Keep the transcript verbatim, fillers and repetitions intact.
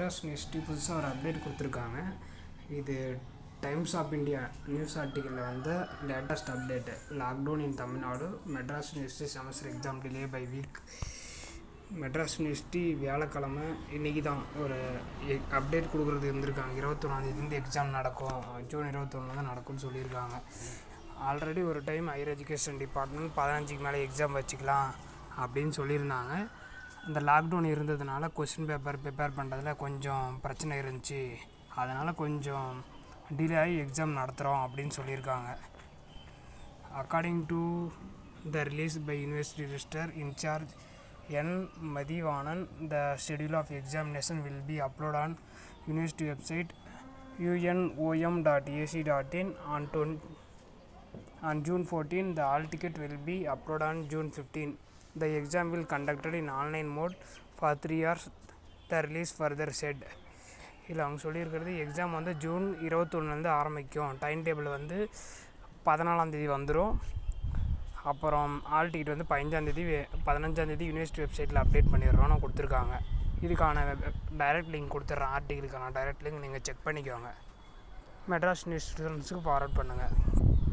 Madras university புதுசாக ஒரு update கொடுத்துருக்காங்க. இது டைம்ஸ் ஆஃப் இந்தியா நியூஸ் ஆர்டிக்கலில் வந்து latest update. Lockdown in Tamil Nadu, Madras university semester exam delay by week. Madras university வியாழக்கிழமை இன்றைக்கி தான் ஒரு அப்டேட் கொடுக்குறது இருந்திருக்காங்க. இருபத்தொன்னாந்தேதிலேருந்து எக்ஸாம் நடக்கும், ஜூன் இருபத்தொன்று தான் நடக்கும்னு சொல்லியிருக்காங்க. ஆல்ரெடி ஒரு டைம் ஹையர் எஜுகேஷன் டிபார்ட்மெண்ட் பதினஞ்சுக்கு மேலே எக்ஸாம் வச்சுக்கலாம் அப்படின்னு சொல்லியிருந்தாங்க. இந்த லாக்டவுன் இருந்ததுனால கொஸ்டின் பேப்பர் ப்ரிப்பேர் பண்ணுறதுல கொஞ்சம் பிரச்சனை இருந்துச்சு, அதனால் கொஞ்சம் டிலே ஆகி எக்ஸாம் நடத்துகிறோம் அப்படின்னு சொல்லியிருக்காங்க. According to the release by university register incharge N Mathivanan, the schedule of examination will be upload on university website U N O M dot A C dot in on on June fourteenth. The all ticket will be uploaded on June fifteenth. The exam will conducted in online mode for three hours. The release further said. இல்லை அவங்க சொல்லியிருக்கிறது exam வந்து June இருபத்தொன்னுலேருந்து ஆரம்பிக்கும். Time table வந்து பதினாலாந்தேதி வந்துடும். அப்புறம் all ticket வந்து பதினஞ்சாந்தேதி பதினஞ்சாந்தேதி university வெப்சைட்டில் அப்டேட் பண்ணிடுறோன்னு கொடுத்துருக்காங்க. இதுக்கான டைரக்ட் லிங்க் கொடுத்துட்றேன். ஆர்டிக்கலுக்கான டைரக்ட் லிங்க் நீங்கள் செக் பண்ணிக்கோங்க. மெட்ராஸ் யூனிவர்சிட்டி ஸ்டூடெண்ட்ஸுக்கு ஃபார்வர்ட் பண்ணுங்கள்.